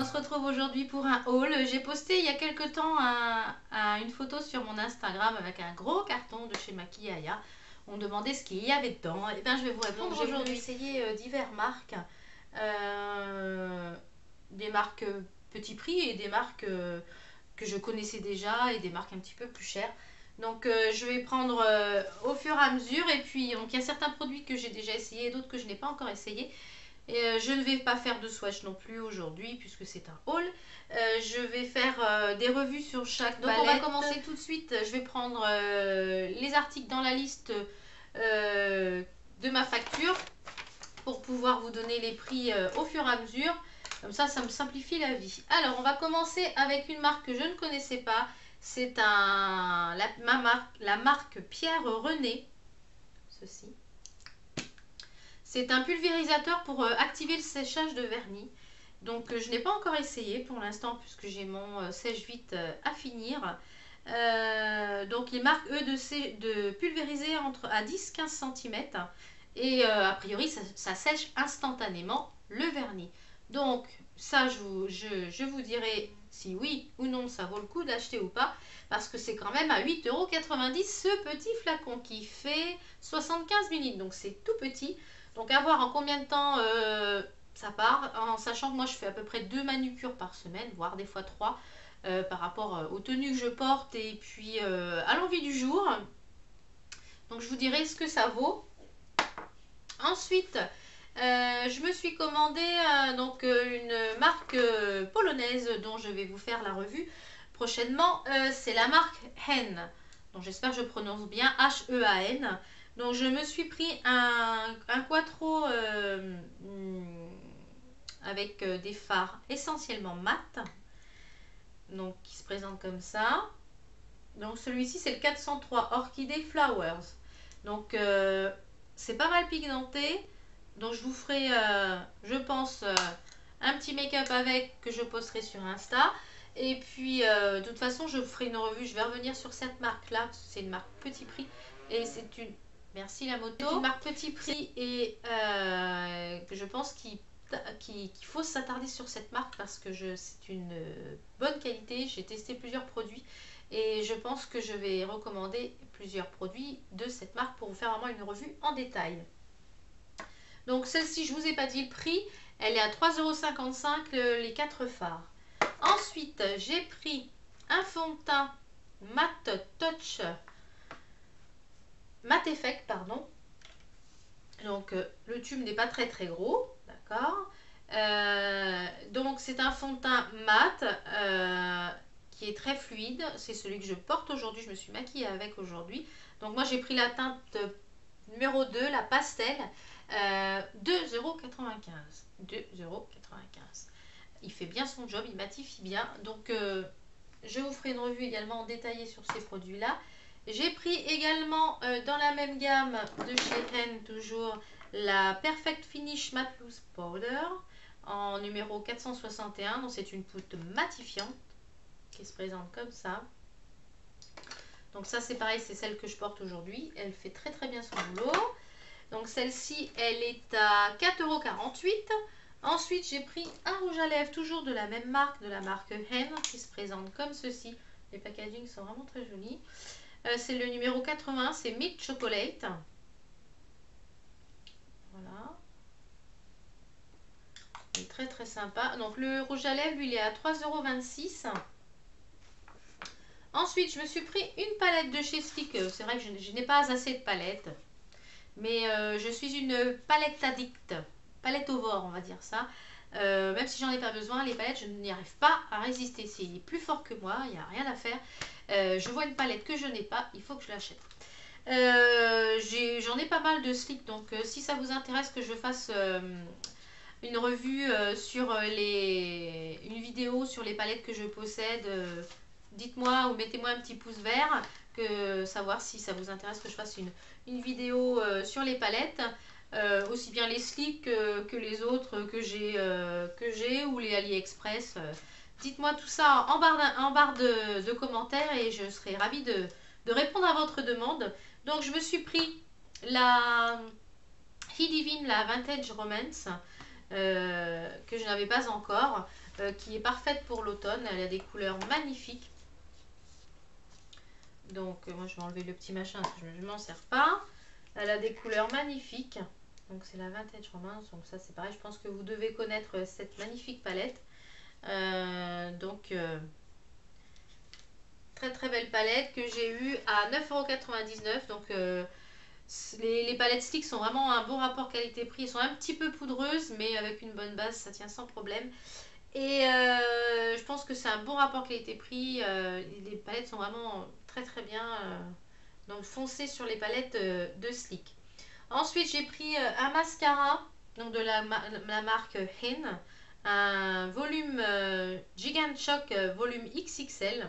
On se retrouve aujourd'hui pour un haul. J'ai posté il y a quelque temps une photo sur mon Instagram avec un gros carton de chez Maquillaya. On me demandait ce qu'il y avait dedans. Et bien je vais vous répondre aujourd'hui. J'ai voulu essayer diverses marques. Des marques petit prix et des marques que je connaissais déjà et des marques un petit peu plus chères. Donc je vais prendre au fur et à mesure. Et puis donc, il y a certains produits que j'ai déjà essayé, d'autres que je n'ai pas encore essayé. Et je ne vais pas faire de swatch non plus aujourd'hui puisque c'est un haul. Je vais faire des revues sur chaque palette. Donc on va commencer tout de suite. Je vais prendre les articles dans la liste de ma facture pour pouvoir vous donner les prix au fur et à mesure. Comme ça me simplifie la vie. Alors on va commencer avec une marque que je ne connaissais pas. C'est la marque Pierre René. Ceci. C'est un pulvérisateur pour activer le séchage de vernis. Donc je n'ai pas encore essayé pour l'instant puisque j'ai mon sèche-vite à finir. Donc ils marquent eux de pulvériser à 10-15 cm. Et a priori ça sèche instantanément le vernis. Donc ça je vous dirai si oui ou non ça vaut le coup d'acheter ou pas. Parce que c'est quand même à 8,90 € ce petit flacon qui fait 75 ml. Donc c'est tout petit. Donc à voir en combien de temps ça part, en sachant que moi je fais à peu près 2 manucures par semaine, voire des fois 3, par rapport aux tenues que je porte et puis à l'envie du jour. Donc je vous dirai ce que ça vaut. Ensuite, je me suis commandé une marque polonaise dont je vais vous faire la revue prochainement. C'est la marque Hen. Donc j'espère que je prononce bien H-E-A-N. Donc je me suis pris un quattro avec des fards essentiellement mat. Donc qui se présente comme ça. Donc celui-ci c'est le 403 Orchidée Flowers. Donc c'est pas mal pigmenté. Donc je vous ferai je pense un petit make-up avec que je posterai sur Insta. Et puis de toute façon je vous ferai une revue. Je vais revenir sur cette marque là. C'est une marque petit prix. Et c'est une... Merci la moto. C'est une marque petit prix et que je pense qu'il faut s'attarder sur cette marque parce que c'est une bonne qualité. J'ai testé plusieurs produits et je pense que je vais recommander plusieurs produits de cette marque pour vous faire vraiment une revue en détail. Donc celle-ci, je ne vous ai pas dit le prix, elle est à 3,55 € les 4 fards. Ensuite, j'ai pris un fond de teint Matte Touch Matte Effect, pardon. Donc le tube n'est pas très gros, d'accord. Donc c'est un fond de teint mat qui est très fluide. C'est celui que je porte aujourd'hui, je me suis maquillée avec aujourd'hui. Donc moi j'ai pris la teinte numéro 2, la pastel, 2,95 €. 2,95 €. Il fait bien son job, il matifie bien. Donc je vous ferai une revue également détaillée sur ces produits-là. J'ai pris également dans la même gamme de chez Hen toujours la Perfect Finish Matte Loose Powder en numéro 461. Donc c'est une poudre matifiante qui se présente comme ça. Donc ça c'est pareil, c'est celle que je porte aujourd'hui. Elle fait très bien son boulot. Donc celle-ci elle est à 4,48 €. Ensuite j'ai pris un rouge à lèvres toujours de la même marque, de la marque Hen, qui se présente comme ceci. Les packagings sont vraiment très jolis. C'est le numéro 80, c'est Milk Chocolate. Voilà. Il est très sympa. Donc le rouge à lèvres, lui, il est à 3,26 €. Ensuite, je me suis pris une palette de chez Sleek. C'est vrai que je n'ai pas assez de palettes. Mais je suis une palette addict. Palette ovore, on va dire ça. Même si j'en ai pas besoin, les palettes, je n'y arrive pas à résister. C'est plus fort que moi, il n'y a rien à faire. Je vois une palette que je n'ai pas, il faut que je l'achète. J'en ai pas mal de Sleek, donc si ça vous intéresse que je fasse une revue une vidéo sur les palettes que je possède, dites-moi ou mettez-moi un petit pouce vert, savoir si ça vous intéresse que je fasse une vidéo sur les palettes. Aussi bien les Sleek que les autres que j'ai ou les AliExpress. Dites-moi tout ça en barre de commentaires et je serai ravie de répondre à votre demande. Donc je me suis pris la He Divine, la Vintage Romance, que je n'avais pas encore. qui est parfaite pour l'automne. Elle a des couleurs magnifiques. Donc moi je vais enlever le petit machin parce que je ne m'en sers pas. Elle a des couleurs magnifiques. Donc c'est la Vintage Romance. Donc ça c'est pareil, je pense que vous devez connaître cette magnifique palette. Très très belle palette que j'ai eue à 9,99 €. Donc les palettes stick sont vraiment un bon rapport qualité-prix. Elles sont un petit peu poudreuses, mais avec une bonne base, ça tient sans problème. Et je pense que c'est un bon rapport qualité-prix. Les palettes sont vraiment très très bien. Donc foncez sur les palettes de Sleek. Ensuite, j'ai pris un mascara donc de la marque Hen. Un volume Gigant Shock volume XXL.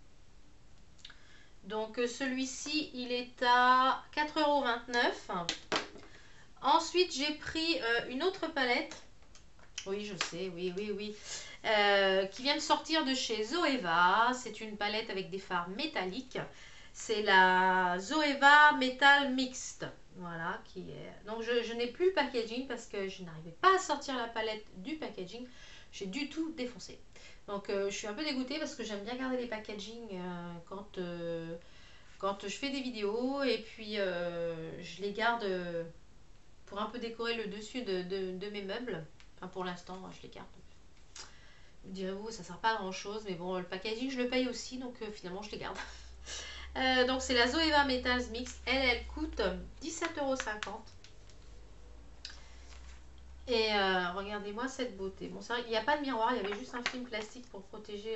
Donc celui-ci, il est à 4,29 €. Ensuite, j'ai pris une autre palette. Oui, je sais, oui, oui, oui. Qui vient de sortir de chez Zoeva. C'est une palette avec des fards métalliques. C'est la Zoeva Metal Mixed. Voilà, qui est... Donc je n'ai plus le packaging parce que je n'arrivais pas à sortir la palette du packaging. J'ai du tout défoncé. Donc je suis un peu dégoûtée parce que j'aime bien garder les packaging quand je fais des vidéos. Et puis je les garde pour un peu décorer le dessus de mes meubles. Enfin pour l'instant, je les garde. Vous direz-vous, ça sert pas à grand chose. Mais bon, le packaging, je le paye aussi. Donc finalement, je les garde. Donc c'est la Zoeva Metals Mix. Elle coûte 17,50 €. Et regardez-moi cette beauté. Bon, c'est vrai qu'il n'y a pas de miroir, il y avait juste un film plastique pour protéger.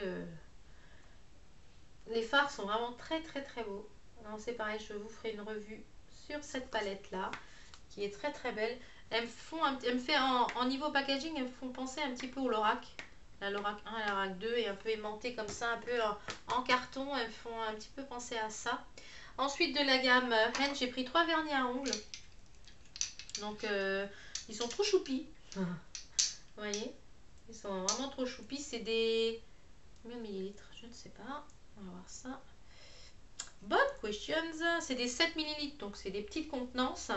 Les fards sont vraiment très très très beaux. C'est pareil, je vous ferai une revue sur cette palette là, qui est très très belle. Elles me fait en niveau packaging, elles me font penser un petit peu au Lorac. La Lorac 1 et la Lorac 2 est un peu aimantée comme ça, un peu en carton. Elles me font un petit peu penser à ça. Ensuite de la gamme Hen, j'ai pris 3 vernis à ongles. Donc ils sont trop choupis. Vous voyez, ils sont vraiment trop choupis. C'est des... combien de millilitres? Je ne sais pas. On va voir ça. Bonne questions. C'est des 7 millilitres, donc c'est des petites contenances.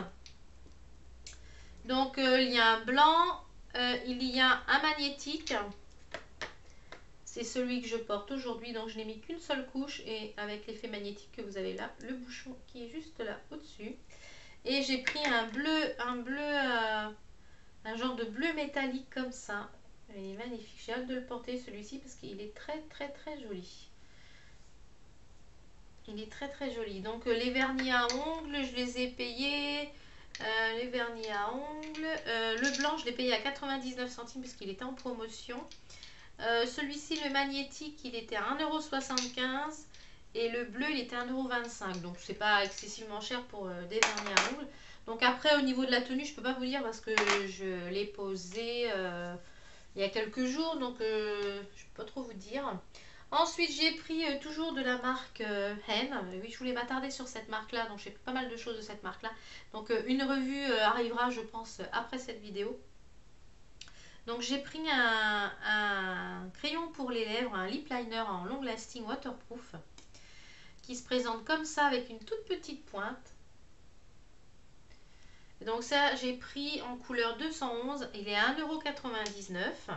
Donc il y a un blanc, il y a un magnétique. C'est celui que je porte aujourd'hui, donc je n'ai mis qu'une seule couche et avec l'effet magnétique que vous avez là, le bouchon qui est juste là au-dessus. Et j'ai pris un genre de bleu métallique comme ça. Il est magnifique, j'ai hâte de le porter celui-ci parce qu'il est très très très joli. Il est très très joli. Donc les vernis à ongles, je les ai payés. Les vernis à ongles. Le blanc, je l'ai payé à 99 centimes parce qu'il était en promotion. Celui-ci, le magnétique, il était à 1,75 € et le bleu, il était à 1,25 €. Donc c'est pas excessivement cher pour des vernis à ongles. Donc après, au niveau de la tenue, je peux pas vous dire parce que je l'ai posé il y a quelques jours. Donc je peux pas trop vous dire. Ensuite, j'ai pris toujours de la marque Hen. Oui, je voulais m'attarder sur cette marque-là, donc j'ai pas mal de choses de cette marque-là. Donc une revue arrivera, je pense, après cette vidéo. Donc j'ai pris un crayon pour les lèvres, un lip liner en long lasting waterproof, qui se présente comme ça avec une toute petite pointe. Et donc ça, j'ai pris en couleur 211, il est à 1,99 €.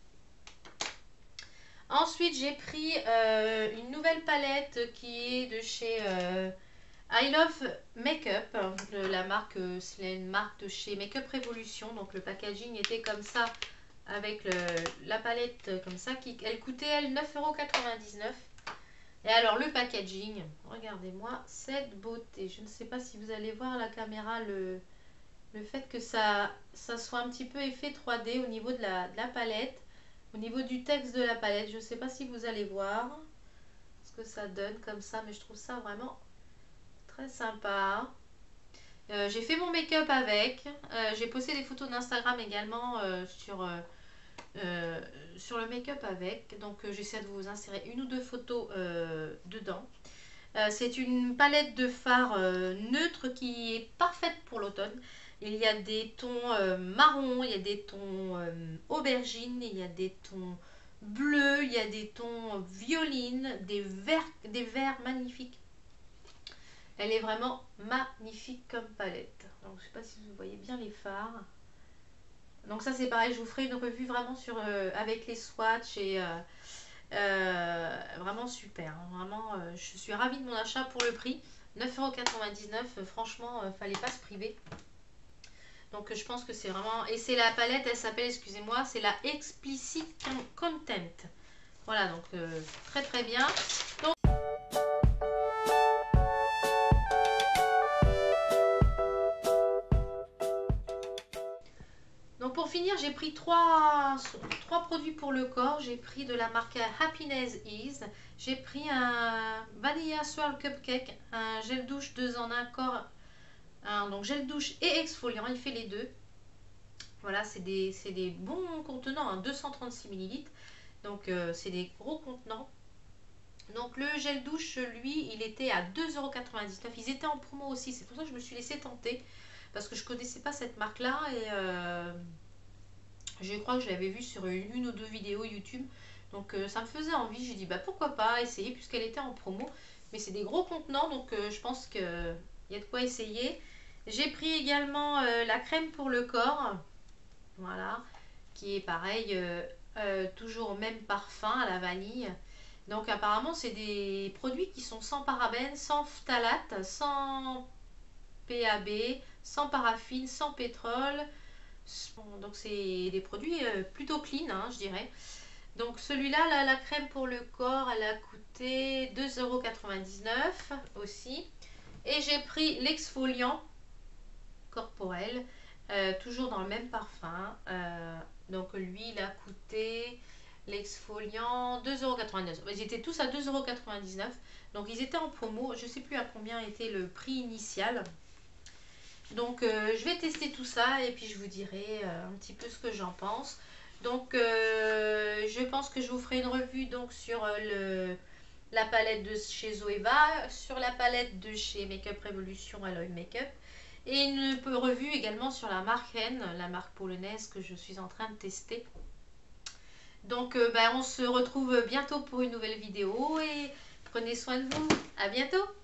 Ensuite, j'ai pris une nouvelle palette qui est de chez I Love Makeup. La marque, c'est une marque de chez Makeup Revolution. Donc le packaging était comme ça, avec la palette comme ça. Elle coûtait, elle, 9,99 €. Et alors le packaging, regardez-moi cette beauté. Je ne sais pas si vous allez voir à la caméra le fait que ça soit un petit peu effet 3D au niveau de la palette. Au niveau du texte de la palette, je ne sais pas si vous allez voir ce que ça donne comme ça, mais je trouve ça vraiment très sympa. J'ai fait mon make-up avec. J'ai posté des photos d'Instagram également sur le make-up avec. Donc j'essaie de vous insérer une ou deux photos dedans. C'est une palette de fards neutre qui est parfaite pour l'automne. Il y a des tons marron, il y a des tons aubergine, il y a des tons bleus, il y a des tons violines, des verts magnifiques. Elle est vraiment magnifique comme palette. Donc, je ne sais pas si vous voyez bien les fards. Donc ça c'est pareil, je vous ferai une revue vraiment sur avec les swatchs et vraiment super, hein. Vraiment je suis ravie de mon achat pour le prix. 9,99 €, franchement, fallait pas se priver. Donc je pense que c'est vraiment... Et c'est la palette, elle s'appelle, excusez-moi, c'est la Explicit Content. Voilà, donc très très bien. Donc pour finir, j'ai pris trois produits pour le corps. J'ai pris de la marque Happiness Ease. J'ai pris un Vanilla Swirl Cupcake, un gel douche 2 en 1 corps. Donc gel douche et exfoliant, il fait les deux. Voilà, c'est des bons contenants, hein, 236 ml. Donc c'est des gros contenants. Donc le gel douche, lui, il était à 2,99 €. Ils étaient en promo aussi, c'est pour ça que je me suis laissée tenter. Parce que je connaissais pas cette marque-là et je crois que je l'avais vue sur une ou deux vidéos YouTube. Donc ça me faisait envie, j'ai dit bah pourquoi pas essayer puisqu'elle était en promo. Mais c'est des gros contenants, donc je pense qu'il y a de quoi essayer. J'ai pris également la crème pour le corps. Voilà, qui est pareil, toujours au même parfum à la vanille. Donc apparemment c'est des produits qui sont sans parabènes, sans phtalate, sans PAB, sans paraffine, sans pétrole. Donc c'est des produits plutôt clean, hein, je dirais. Donc celui-là, la crème pour le corps, elle a coûté 2,99 € aussi. Et j'ai pris l'exfoliant corporel, toujours dans le même parfum. Donc lui, il a coûté l'exfoliant 2,99 €. Ils étaient tous à 2,99 €. Donc ils étaient en promo. Je ne sais plus à combien était le prix initial. Donc je vais tester tout ça et puis je vous dirai un petit peu ce que j'en pense. Donc je pense que je vous ferai une revue donc sur la palette de chez Zoeva, sur la palette de chez Makeup Revolution Alloy Makeup et une revue également sur la marque Hen, la marque polonaise que je suis en train de tester. Donc on se retrouve bientôt pour une nouvelle vidéo et prenez soin de vous. À bientôt.